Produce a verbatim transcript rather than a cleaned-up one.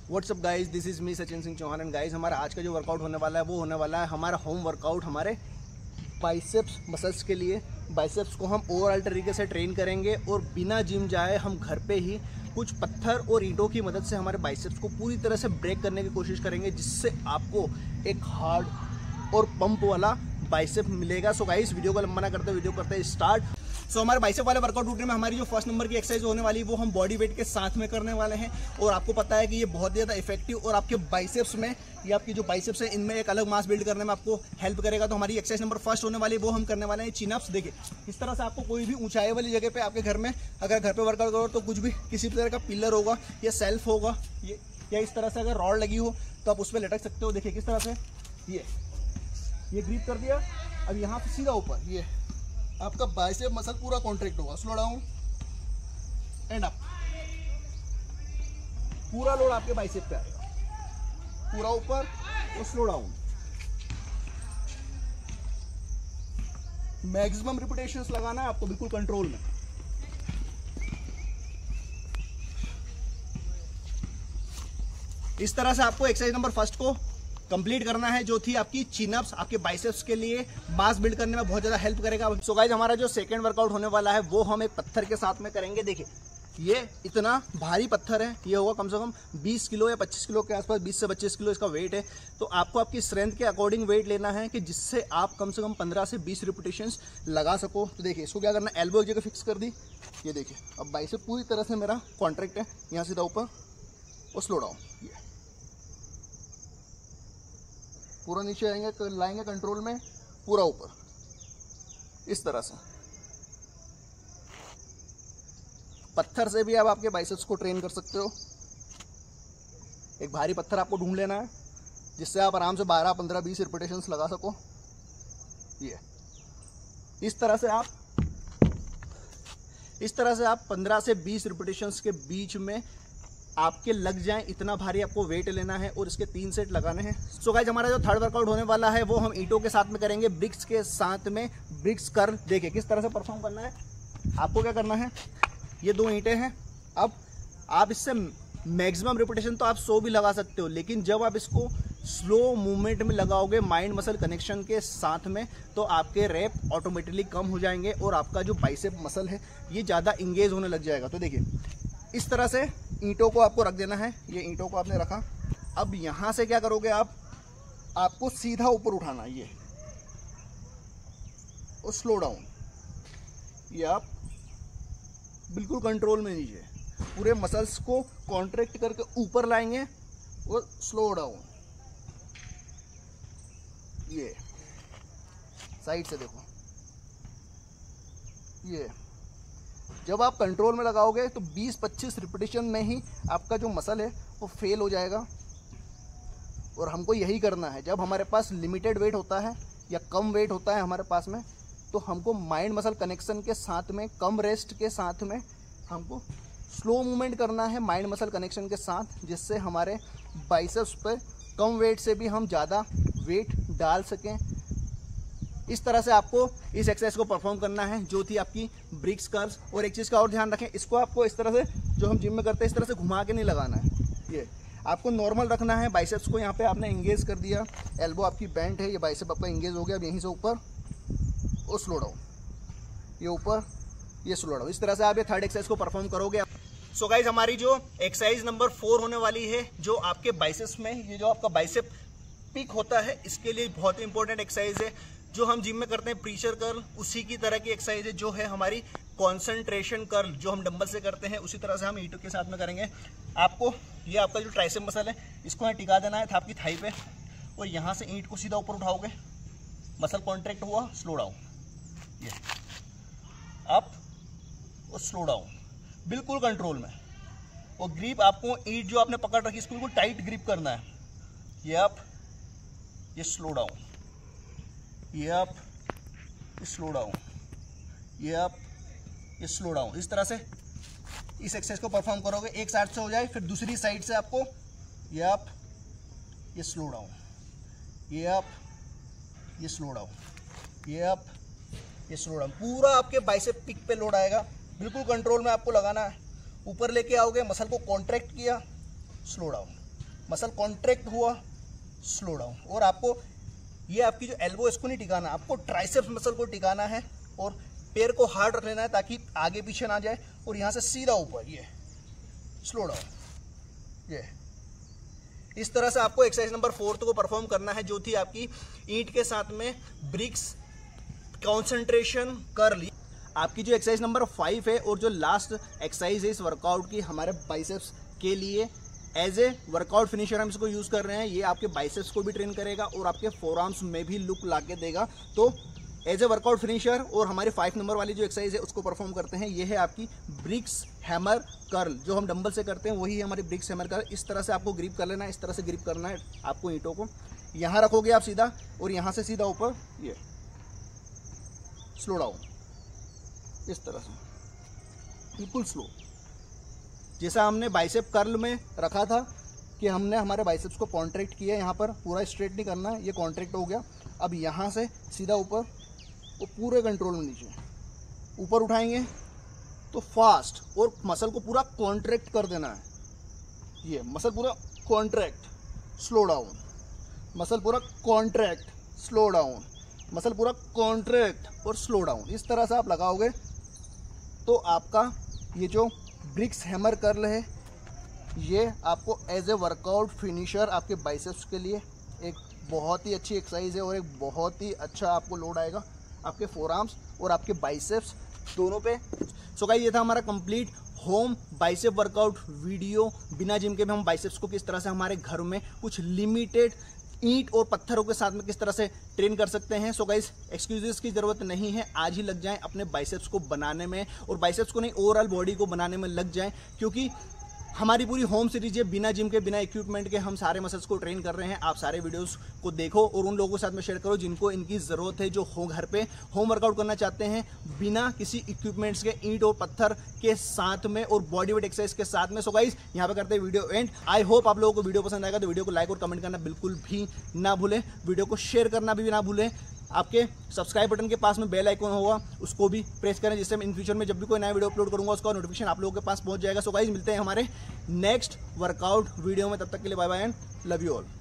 WhatsApp guys, this is me Sachin Singh Chauhan and guys हमारा आज का जो वर्कआउट होने वाला है वो होने वाला है हमारा होम वर्कआउट हमारे बाइसेप्स मसल्स के लिए। बाइसेप्स को हम ओवरऑल तरीके से ट्रेन करेंगे और बिना जिम जाए हम घर पे ही कुछ पत्थर और ईंटों की मदद से हमारे बाइसेप्स को पूरी तरह से ब्रेक करने की कोशिश करेंगे, जिससे आपको एक हार्ड और पंप वाला बाइसेप मिलेगा। सो गाइस वीडियो को लंबा ना करते वीडियो करते हैं स्टार्ट। सो so, हमारे बाइसेप वाले वर्कआउट रूटीन में हमारी जो फर्स्ट नंबर की एक्सरसाइज होने वाली है वो हम बॉडी वेट के साथ में करने वाले हैं। और आपको पता है कि ये बहुत ज़्यादा इफेक्टिव और आपके बाइसेप्स में, ये आपकी जो बाइसेप्स है इनमें एक अलग मास बिल्ड करने में आपको हेल्प करेगा। तो हमारी एक्सरसाइज नंबर फर्स्ट होने वाली है वो हम करने वाले हैं चिन अप्स। देखिए इस तरह से आपको कोई भी ऊंचाई वाली जगह पे आपके घर में अगर घर पे वर्कआउट करो तो कुछ भी किसी तरह का पिलर होगा या सेल्फ होगा ये या इस तरह से अगर रॉड लगी हो तो आप उस पर लटक सकते हो। देखिए किस तरह से ये ये ग्रिप कर दिया, अब यहाँ पे सीधा ऊपर ये आपका बाइसेप मसल पूरा कॉन्ट्रैक्ट होगा। स्लो डाउन एंड अप, पूरा लोड आपके बाइसेप पे आएगा, पूरा ऊपर और स्लो डाउन। मैक्सिमम रिपीटेशंस लगाना है आपको बिल्कुल कंट्रोल में। इस तरह से आपको एक्सरसाइज नंबर फर्स्ट को कंप्लीट करना है, जो थी आपकी चिन अप्स। आपके बाइसेप्स के लिए मास बिल्ड करने में बहुत ज्यादा हेल्प करेगा। सो गाइस हमारा जो सेकंड वर्कआउट होने वाला है वो हम एक पत्थर के साथ में करेंगे। देखिए ये इतना भारी पत्थर है, ये होगा कम से कम बीस किलो या पच्चीस किलो के आसपास, बीस से पच्चीस किलो इसका वेट है। तो आपको आपकी स्ट्रेंथ के अकॉर्डिंग वेट लेना है कि जिससे आप कम से कम पंद्रह से बीस रिपीटेशंस लगा सको। तो देखिए इसको क्या करना है, एल्बो एक जगह फिक्स कर दी, ये देखिए अब बाइसेप पूरी तरह से मेरा कॉन्ट्रैक्ट है, यहाँ सीधा ऊपर और स्लो डाउन, ये पूरा नीचे आएंगे, लाएंगे कंट्रोल में, पूरा ऊपर इस तरह से। पत्थर से भी आप आपके बाइसेप्स को ट्रेन कर सकते हो। एक भारी पत्थर आपको ढूंढ लेना है जिससे आप आराम से बारह पंद्रह बीस रिपीटेशंस लगा सको। ये इस तरह से आप इस तरह से आप पंद्रह से बीस रिपीटेशंस के बीच में आपके लग जाएं, इतना भारी आपको वेट लेना है और इसके तीन सेट लगाने हैं। सो गाइस हमारा जो थर्ड वर्कआउट होने वाला है वो हम ईंटों के साथ में करेंगे, ब्रिक्स के साथ में, ब्रिक्स कर्ल। देखिए किस तरह से परफॉर्म करना है। आपको क्या करना है, ये दो ईंटें हैं, अब आप इससे मैक्सिमम रिपीटेशन तो आप सौ भी लगा सकते हो, लेकिन जब आप इसको स्लो मूवमेंट में लगाओगे माइंड मसल कनेक्शन के साथ में तो आपके रैप ऑटोमेटिकली कम हो जाएंगे और आपका जो बाइसेप मसल है ये ज़्यादा इंगेज होने लग जाएगा। तो देखिए इस तरह से ईंटों को आपको रख देना है, ये ईंटों को आपने रखा। अब यहाँ से क्या करोगे आप, आपको सीधा ऊपर उठाना है ये और स्लो डाउन, ये आप बिल्कुल कंट्रोल में लीजिए, पूरे मसल्स को कॉन्ट्रैक्ट करके ऊपर लाएंगे और स्लो डाउन। ये साइड से देखो, ये जब आप कंट्रोल में लगाओगे तो बीस पच्चीस रिपीटेशन में ही आपका जो मसल है वो फेल हो जाएगा। और हमको यही करना है, जब हमारे पास लिमिटेड वेट होता है या कम वेट होता है हमारे पास में, तो हमको माइंड मसल कनेक्शन के साथ में, कम रेस्ट के साथ में हमको स्लो मूवमेंट करना है माइंड मसल कनेक्शन के साथ, जिससे हमारे बाइसेप्स पर कम वेट से भी हम ज़्यादा वेट डाल सकें। इस तरह से आपको इस एक्सरसाइज को परफॉर्म करना है, जो थी आपकी ब्रिक्स कर्ल्स। और एक चीज़ का और ध्यान रखें, इसको आपको इस तरह से, जो हम जिम में करते हैं, इस तरह से घुमा के नहीं लगाना है, ये आपको नॉर्मल रखना है। बाइसेप्स को यहाँ पे आपने इंगेज कर दिया, एल्बो आपकी बेंट है, ये बाइसेप आपका इंगेज हो गया। अब यहीं से ऊपर और स्लो डाउन, ये ऊपर, ये स्लो डाउन। इस तरह से आप ये थर्ड एक्सरसाइज को परफॉर्म करोगे। सो so गाइज हमारी जो एक्सरसाइज नंबर फोर होने वाली है, जो आपके बाइसेप्स में, ये जो आपका बाइसेप पिक होता है, इसके लिए बहुत ही इंपॉर्टेंट एक्सरसाइज है। जो हम जिम में करते हैं प्रेशर कर्ल, उसी की तरह की एक्सरसाइज है जो है हमारी कंसंट्रेशन कर्ल, जो हम डंबल से करते हैं, उसी तरह से हम ईंटों के साथ में करेंगे। आपको ये आपका जो ट्राइसेप मसल है इसको यहाँ टिका देना है आपकी थाई पे, और यहाँ से ईंट को सीधा ऊपर उठाओगे, मसल कॉन्ट्रैक्ट हुआ, स्लो डाउन, ये अप और स्लो डाउन, बिल्कुल कंट्रोल में। और ग्रिप आपको ईंट जो आपने पकड़ रखी इसको बिल्कुल टाइट ग्रिप करना है, ये अप, ये स्लो डाउन, ये अप, ये स्लो डाउन, ये अप, ये स्लो डाउन। इस तरह से इस एक्सरसाइज को परफॉर्म करोगे। एक साइड से हो जाए, फिर दूसरी साइड से आपको ये अप, ये स्लो डाउन, ये अप, ये स्लो डाउन, ये अप, ये स्लो डाउन। पूरा आपके बाइसेप पिक पे लोड आएगा, बिल्कुल कंट्रोल में आपको लगाना है। ऊपर लेके आओगे, मसल को कॉन्ट्रैक्ट किया, स्लो डाउन, मसल कॉन्ट्रैक्ट हुआ, स्लो डाउन। और आपको ये आपकी जो एल्बो है इसको नहीं टिकाना, आपको ट्राइसेप्स मसल को टिकाना है और पैर को हार्ड रख लेना है ताकि आगे पीछे ना जाए। और यहाँ से सीधा ऊपर, ये स्लो डाउन। ये इस तरह से आपको एक्सरसाइज नंबर फोर्थ को परफॉर्म करना है, जो थी आपकी ईंट के साथ में ब्रिक्स कंसंट्रेशन कर्ल। आपकी जो एक्सरसाइज नंबर फाइव है और जो लास्ट एक्सरसाइज है इस वर्कआउट की हमारे बाइसेप्स के लिए, एज ए वर्कआउट फिनिशर हम इसको यूज़ कर रहे हैं। ये आपके बाइसेप्स को भी ट्रेन करेगा और आपके फोरआर्म्स में भी लुक ला के देगा। तो एज ए वर्कआउट फिनिशर और हमारे फाइव नंबर वाली जो एक्सरसाइज है उसको परफॉर्म करते हैं। ये है आपकी ब्रिक्स हैमर कर्ल, जो हम डंबल से करते हैं वही है हमारी ब्रिक्स हैमर कर्ल। इस तरह से आपको ग्रिप कर लेना है, इस तरह से ग्रिप करना है आपको ईंटों को। यहाँ रखोगे आप सीधा और यहाँ से सीधा ऊपर, ये स्लो डाउन, इस तरह से बिल्कुल स्लो। जैसा हमने बाइसेप कर्ल में रखा था कि हमने हमारे बाइसेप्स को कॉन्ट्रैक्ट किया, यहाँ पर पूरा स्ट्रेट नहीं करना है, ये कॉन्ट्रैक्ट हो गया। अब यहाँ से सीधा ऊपर वो पूरे कंट्रोल में नीचे ऊपर उठाएंगे तो फास्ट, और मसल को पूरा कॉन्ट्रैक्ट कर देना है। ये मसल पूरा कॉन्ट्रैक्ट, स्लो डाउन, मसल पूरा कॉन्ट्रैक्ट, स्लो डाउन, मसल पूरा कॉन्ट्रैक्ट और स्लो डाउन। इस तरह से आप लगाओगे तो आपका ये जो ब्रिक्स हैमर कर्ल है ये आपको एज ए वर्कआउट फिनिशर आपके बाइसेप्स के लिए एक बहुत ही अच्छी एक्सरसाइज है और एक बहुत ही अच्छा आपको लोड आएगा आपके फोरआर्म्स और आपके बाइसेप्स दोनों पे। सो गाइस, ये था हमारा complete home bicep workout video. बिना जिम के भी हम बाइसेप्स को किस तरह से हमारे घर में कुछ लिमिटेड ईंट और पत्थरों के साथ में किस तरह से ट्रेन कर सकते हैं। सो गाइस, एक्सक्यूजेस की ज़रूरत नहीं है, आज ही लग जाएं अपने बाइसेप्स को बनाने में, और बाइसेप्स को नहीं ओवरऑल बॉडी को बनाने में लग जाएं, क्योंकि हमारी पूरी होम सीरीज है बिना जिम के बिना इक्विपमेंट के हम सारे मसल्स को ट्रेन कर रहे हैं। आप सारे वीडियोस को देखो और उन लोगों के साथ में शेयर करो जिनको इनकी ज़रूरत है, जो हो घर पे होम वर्कआउट करना चाहते हैं बिना किसी इक्विपमेंट्स के, ईंट और पत्थर के साथ में और बॉडी वेट एक्सरसाइज के साथ में। सो गाइस, यहाँ पे करते हैं वीडियो एंड। आई होप आप लोगों को वीडियो पसंद आएगा, तो वीडियो को लाइक और कमेंट करना बिल्कुल भी ना भूलें, वीडियो को शेयर करना भी ना भूलें। आपके सब्सक्राइब बटन के पास में बेल आइकन होगा, उसको भी प्रेस करें, जिससे इन फ्यूचर में जब भी कोई नया वीडियो अपलोड करूंगा उसका नोटिफिकेशन आप लोगों के पास पहुंच जाएगा। सो गाइस, मिलते हैं हमारे नेक्स्ट वर्कआउट वीडियो में, तब तक के लिए bye bye and love you all.